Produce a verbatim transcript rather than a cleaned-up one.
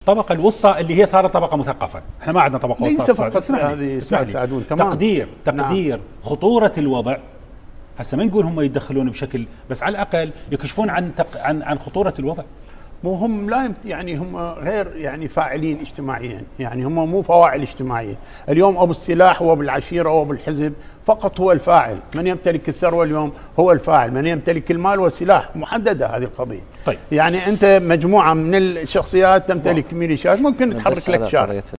الطبقة الوسطى اللي هي صارت طبقة مثقفة، احنا ما عندنا طبقة وسطى. ليس فقط هذه سعدون، تقدير تقدير نعم. خطورة الوضع. هسه ما نقول هم يتدخلون بشكل، بس على الأقل يكشفون عن تق... عن عن خطورة الوضع. مو هم لا يمت يعني هم غير يعني فاعلين اجتماعيا، يعني هم مو فواعل اجتماعيه، اليوم ابو السلاح وابو العشيره وابو الحزب فقط هو الفاعل، من يمتلك الثروه اليوم هو الفاعل، من يمتلك المال والسلاح، محدده هذه القضيه. طيب. يعني انت مجموعه من الشخصيات تمتلك ميليشيات ممكن تحرك لك شارع.